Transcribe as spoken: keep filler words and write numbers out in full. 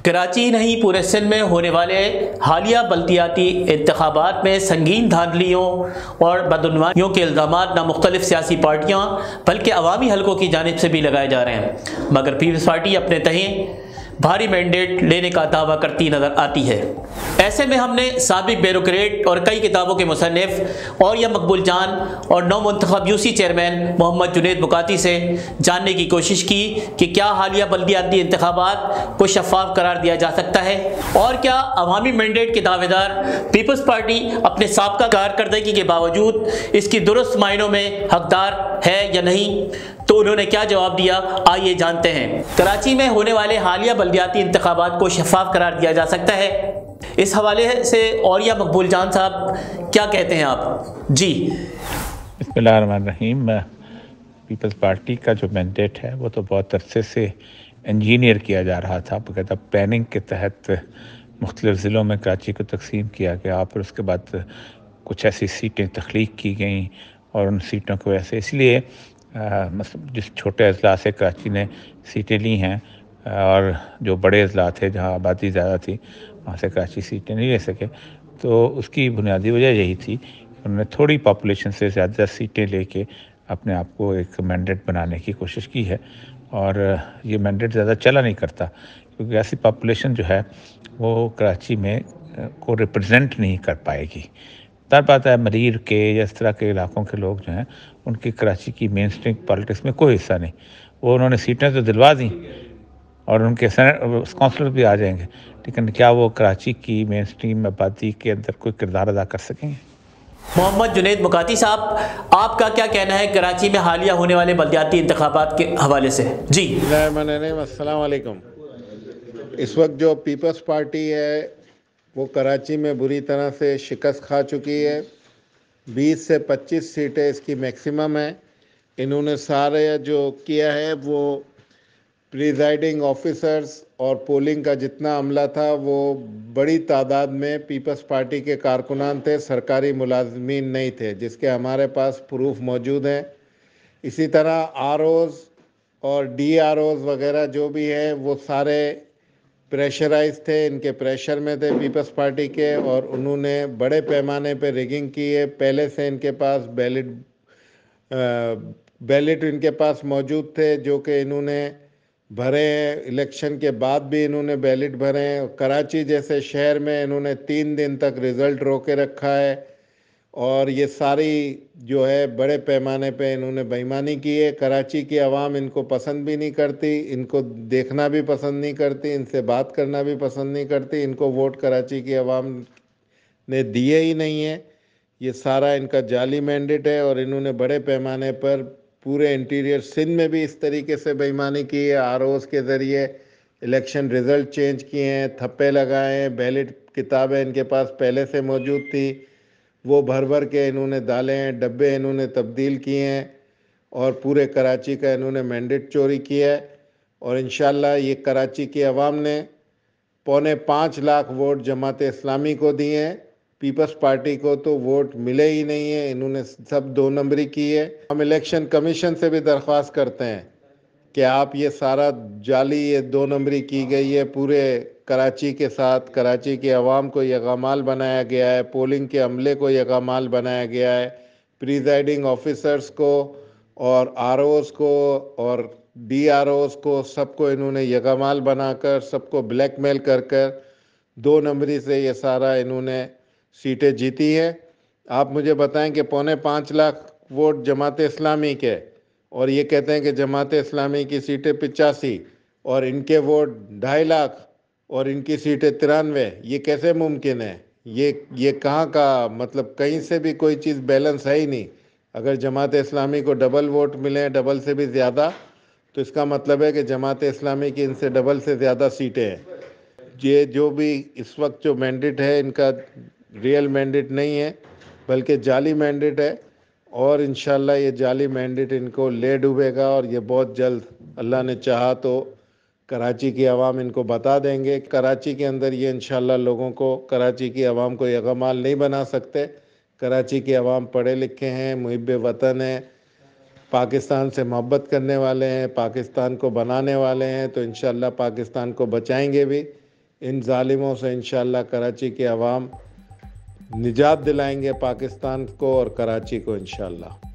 کراچی نہیں پورے سندھ میں ہونے والے حالیہ بلدیاتی انتخابات میں سنگین دھاندلیوں اور بدعنوانیوں کے الزامات نہ مختلف سیاسی پارٹیاں بلکہ عوامی حلقوں کی جانب سے بھی لگائے جا رہے ہیں، مگر پیپلز پارٹی اپنے تہیں بھاری مینڈیٹ لینے کا دعویٰ کرتی نظر آتی ہے۔ ایسے میں ہم نے سابق بیوروکریٹ اور کئی کتابوں کے مصنف اور یا مقبول جان اور نو منتخب U C chairman Muhammad Junaid Makati سے جاننے کی کوشش کی کہ کیا حالیہ بلدیاتی انتخابات کو شفاف قرار دیا جا سکتا ہے، اور کیا عوامی مینڈیٹ کے دعوے دار پیپلز پارٹی اپنے سابقہ کارکردگی کے باوجود اس کی درست معنوں میں حقدار ہے یا نہیں۔ تو انہوں نے کیا جواب دیا، آئیے جانتے ہیں۔ کراچی میں ہونے والے حالیہ بلدیاتی انتخابات کو شفاف قرار دیا جا سکتا ہے، اس حوالے سے اور یا مقبول جان صاحب کیا کہتے ہیں آپ؟ جی بسم اللہ الرحمن الرحیم۔ پیپلز پارٹی کا جو مینڈیٹ ہے وہ تو بہت عرصے سے انجینئر کیا جا رہا تھا، باقاعدہ پلاننگ کے تحت مختلف ضلعوں میں کراچی کو تقسیم کیا گیا، پھر اس کے بعد کچھ ایسی سیٹیں تخلیق کی گئیں اور ان سیٹوں کو ایسے اس لیے جس چھوٹے اضلاع سے کراچی نے سیٹیں لی ہیں اور جو بڑے اضلاع تھے جہاں آبادی زیادہ تھی وہاں سے کراچی سیٹیں نہیں لے سکے، تو اس کی بنیادی وجہ یہی تھی کہ انہوں نے تھوڑی پاپولیشن سے زیادہ سیٹیں لے کے اپنے آپ کو ایک مینڈیٹ بنانے کی کوشش کی ہے، اور یہ مینڈیٹ زیادہ چلا نہیں کرتا کیونکہ ایسی پاپولیشن جو ہے وہ کراچی میں کو ریپرزینٹ نہیں کر پائے گی۔ تب بات ہے مریر کے یا اس طرح کے علاقوں کے لوگ جو ہیں ان کی کراچی کی مین اسٹریم پالیٹکس میں کوئی حصہ نہیں، وہ انہوں نے سیٹیں تو دلوا دیں اور ان کے سینٹ کونسلر بھی آ جائیں گے، لیکن کیا وہ کراچی کی مین اسٹریم آبادی کے اندر کوئی کردار ادا کر سکیں گے؟ محمد جنید مکاتی صاحب، آپ کا کیا کہنا ہے کراچی میں حالیہ ہونے والے بلدیاتی انتخابات کے حوالے سے؟ جی السلام علیکم۔ اس وقت جو پیپلز پارٹی ہے وہ کراچی میں بری طرح سے شکست کھا چکی ہے، بیس سے پچیس سیٹیں اس کی میکسیمم ہیں۔ انہوں نے سارے جو کیا ہے وہ پریزائڈنگ آفیسرز اور پولنگ کا جتنا عملہ تھا وہ بڑی تعداد میں پیپلز پارٹی کے کارکنان تھے، سرکاری ملازمین نہیں تھے، جس کے ہمارے پاس پروف موجود ہیں۔ اسی طرح آر اوز اور ڈی آر اوز وغیرہ جو بھی ہیں وہ سارے پریشرائز تھے، ان کے پریشر میں تھے پیپلز پارٹی کے، اور انہوں نے بڑے پیمانے پہ ریگنگ کی ہے۔ پہلے سے ان کے پاس بیلٹ بیلٹ ان کے پاس موجود تھے جو کہ انہوں نے بھرے ہیں، الیکشن کے بعد بھی انہوں نے بیلٹ بھرے ہیں۔ کراچی جیسے شہر میں انہوں نے تین دن تک رزلٹ روکے رکھا ہے، اور یہ ساری جو ہے بڑے پیمانے پہ انہوں نے بے ایمانی کی ہے۔ کراچی کی عوام ان کو پسند بھی نہیں کرتی، ان کو دیکھنا بھی پسند نہیں کرتی، ان سے بات کرنا بھی پسند نہیں کرتی، ان کو ووٹ کراچی کی عوام نے دیے ہی نہیں ہیں۔ یہ سارا ان کا جعلی مینڈیٹ ہے، اور انہوں نے بڑے پیمانے پر پورے انٹیریئر سندھ میں بھی اس طریقے سے بے ایمانی کی ہے، آر اوز کے ذریعے الیکشن رزلٹ چینج کیے ہیں، تھپے لگائے ہیں، بیلٹ کتابیں ان کے پاس پہلے سے موجود تھی وہ بھر بھر کے انہوں نے ڈالے ہیں، ڈبے انہوں نے تبدیل کیے ہیں، اور پورے کراچی کا انہوں نے مینڈیٹ چوری کیا ہے۔ اور انشاءاللہ یہ کراچی کی عوام نے پونے پانچ لاکھ ووٹ جماعت اسلامی کو دیے ہیں، پیپلز پارٹی کو تو ووٹ ملے ہی نہیں ہیں، انہوں نے سب دو نمبری کی ہے۔ ہم الیکشن کمیشن سے بھی درخواست کرتے ہیں کہ آپ یہ سارا جعلی یہ دو نمبری کی گئی ہے پورے کراچی کے ساتھ، کراچی کی عوام کو یغمال بنایا گیا ہے، پولنگ کے عملے کو یغمال بنایا گیا ہے، پریزائڈنگ آفیسرز کو اور آر اوز کو اور ڈی آر اوز کو سب کو انہوں نے یغمال بنا کر سب کو بلیک میل کر کر دو نمبری سے یہ سارا انہوں نے سیٹیں جیتی ہے۔ آپ مجھے بتائیں کہ پونے پانچ لاکھ ووٹ جماعت اسلامی کے، اور یہ کہتے ہیں کہ جماعت اسلامی کی سیٹیں پچاسی اور ان کے ووٹ ڈھائی لاکھ اور ان کی سیٹیں ترانوے، یہ کیسے ممکن ہے؟ یہ یہ کہاں کا مطلب، کہیں سے بھی کوئی چیز بیلنس ہے ہی نہیں۔ اگر جماعت اسلامی کو ڈبل ووٹ ملیں، ڈبل سے بھی زیادہ، تو اس کا مطلب ہے کہ جماعت اسلامی کی ان سے ڈبل سے زیادہ سیٹیں ہیں۔ یہ جو بھی اس وقت جو مینڈیٹ ہے ان کا ریئل مینڈیٹ نہیں ہے بلکہ جعلی مینڈیٹ ہے، اور انشاءاللہ یہ جعلی مینڈیٹ ان کو لے ڈوبے گا، اور یہ بہت جلد اللہ نے چاہا تو کراچی کی عوام ان کو بتا دیں گے۔ کراچی کے اندر یہ انشاءاللہ لوگوں کو، کراچی کی عوام کو یغمال نہیں بنا سکتے۔ کراچی کی عوام پڑھے لکھے ہیں، محب وطن ہیں، پاکستان سے محبت کرنے والے ہیں، پاکستان کو بنانے والے ہیں، تو انشاءاللہ پاکستان کو بچائیں گے بھی۔ ان ظالموں سے انشاءاللہ کراچی کے عوام نجات دلائیں گے پاکستان کو اور کراچی کو انشاءاللہ.